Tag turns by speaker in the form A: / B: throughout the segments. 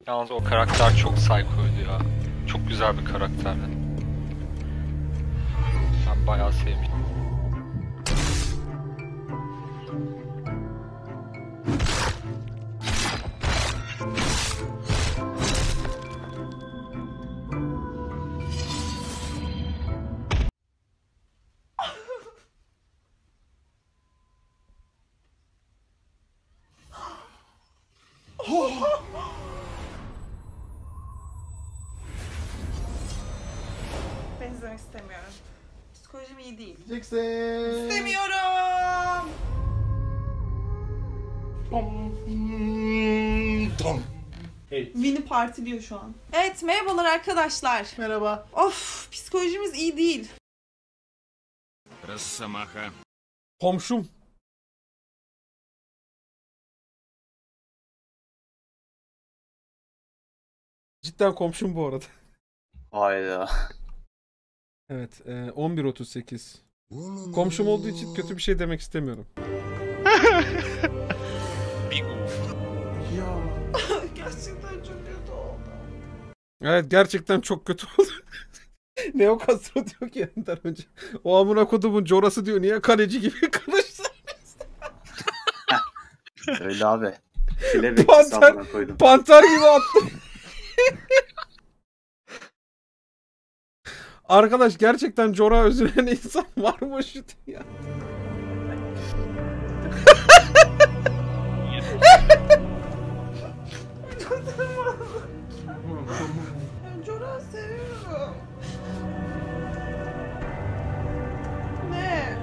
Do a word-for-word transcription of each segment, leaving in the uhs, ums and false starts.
A: Yalnız o karakter çok psycho'ydu ya. Çok güzel bir karakterdi. Ben bayağı sevmiştim.
B: Ben izlemek istemiyorum. Psikolojim iyi değil.
C: Diyeceksin.
B: İstemiyorum.
C: Tom. Hey.
B: Vini partiliyor şu an. Evet, merhabalar arkadaşlar.
C: Merhaba.
B: Of, psikolojimiz iyi değil.
D: Rosomaka.
E: Komşum. Cidden komşum bu arada.
F: Hayda.
E: Evet, e, on bir otuz sekiz. Komşum olduğu için kötü bir şey demek istemiyorum.
C: Ya.
B: Gerçekten çok kötü oldu.
E: Evet, gerçekten çok kötü oldu. Neo Castro diyor ki yanından önce. O amına kodumun corası diyor. Niye kaleci gibi konuşsun?
F: Öyle abi. File bekçisi
E: Panter,
F: amına koydum.
E: panter gibi attı. Arkadaş gerçekten Cora özünen insan var mı şu dünya?
B: Ben Jorah'ı seviyorum. Ne?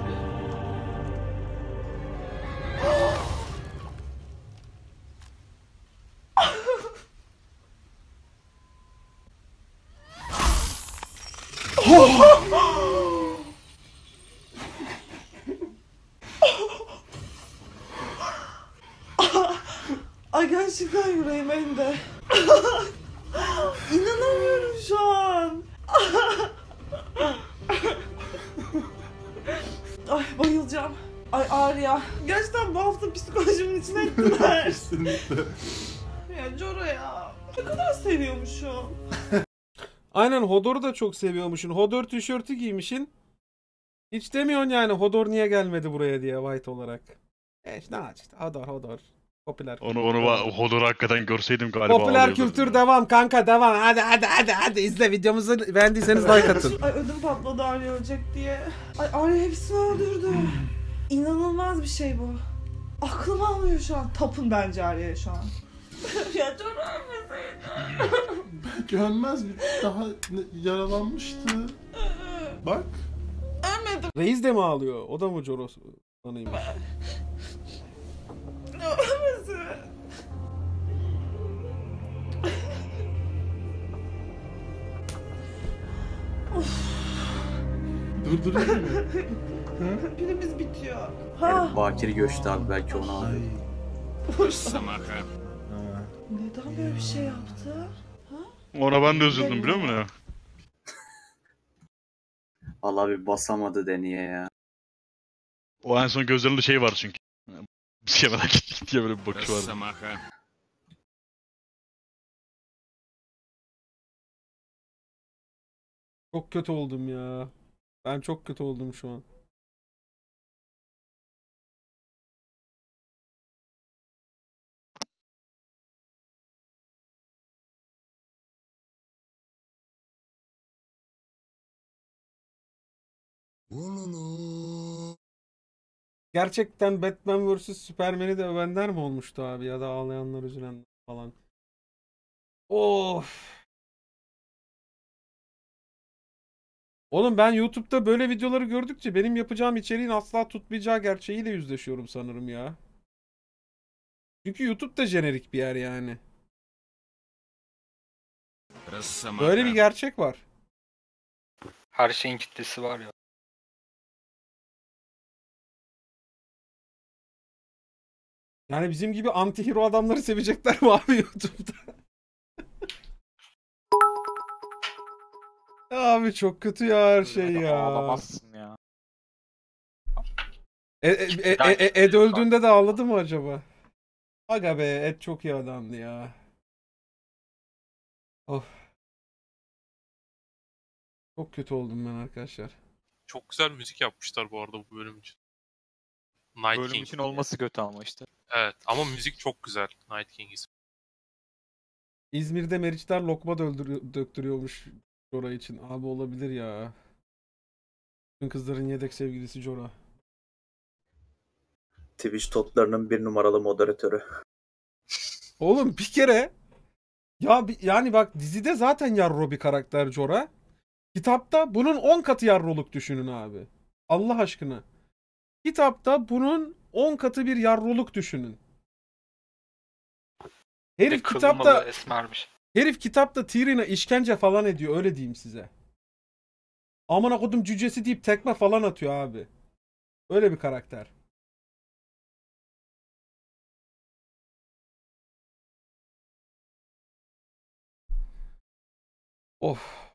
B: Ay gerçekten yüreğim indi. İnanamıyorum şu an. Ay bayılacağım. Ay Arya. Gerçekten bu hafta psikolojimin içine ettiler.
C: Kesinlikle.
B: Ya Jorah ya. Ne kadar seviyormuşum.
E: Aynen, Hodor'u da çok seviyormuşsun. Hodor tişörtü giymişsin. Hiç demiyorsun yani Hodor niye gelmedi buraya diye White olarak. E işte ne işte Hodor Hodor. Popüler kültür.
D: Onu onu va- Hodor'u hakikaten görseydim galiba
E: Popüler
D: ağlıyordum
E: kültür
D: ya.
E: devam kanka devam. Hadi hadi hadi hadi izle videomuzu, beğendiyseniz like atın.
B: Ay ödüm patladı Arya ölecek diye. Ay Arya hepsini öldürdü. İnanılmaz bir şey bu. Aklım almıyor şu an. Tapın bence Arya'ya şu an. Ya Jorah ölmeseydi.
C: Belki ölmez bir daha ne- yaralanmıştı. Bak.
B: Ölmedim.
E: Reis de mi ağlıyor? O da mı Joros anıymış?
B: Ölmesin.
C: Durdurayım mı?
B: Pilimiz bitiyor.
F: Herif
B: Ha.
F: Bakir göçtü abi, belki onu aldı.
C: Ay.
D: Rosomaka.
C: Ha.
B: Neden böyle bir şey yaptı?
D: Ona ben de üzüldüm biliyor musun ya?
F: Allah bir basamadı Deni'ye ya.
D: O en son gözlerinde şey var çünkü. Bir şey merak ettik diye böyle bir bakış vardı. Rosomaka.
E: Çok kötü oldum ya. Ben çok kötü oldum şu an. Gerçekten Batman versus. Superman'i de övenler mi olmuştu abi, ya da ağlayanlar üzülenler falan. Of. Oğlum ben YouTube'da böyle videoları gördükçe benim yapacağım içeriğin asla tutmayacağı gerçeğiyle yüzleşiyorum sanırım ya. Çünkü YouTube da jenerik bir yer yani.
D: Rosomaka.
E: Böyle bir gerçek var.
A: Her şeyin kitlesi var ya.
E: Yani bizim gibi anti-hero adamları sevecekler mi abi YouTube'da? Abi çok kötü ya her şey ya.
G: Ağlamazsın ya.
E: E, e, e, e, e, Ed öldüğünde de ağladı mı acaba? Aga be, Ed çok iyi adamdı ya. Of. Çok kötü oldum ben arkadaşlar.
G: Çok güzel müzik yapmışlar bu arada bu bölüm için. Night
H: Bölüm
G: King.
H: için olması kötü ama işte.
G: Evet ama müzik çok güzel. Night King ismi.
E: İzmir'de Meriçler lokma döldürüyor, döktürüyormuş Jora için. Abi olabilir ya. Bütün kızların yedek sevgilisi Jora.
F: Twitch toplarının bir numaralı moderatörü.
E: Oğlum bir kere ya bi- yani bak dizide zaten yarro bir karakter Jora. Kitapta bunun on katı yarroluk düşünün abi. Allah aşkına. Kitapta bunun on katı bir yarroluk düşünün. Herif
A: Bir kılmalı
E: kitapta
A: esmermiş.
E: herif kitapta Tyrion'a işkence falan ediyor öyle diyeyim size. Amına kodum cücesi deyip tekme falan atıyor abi. Öyle bir karakter. Of.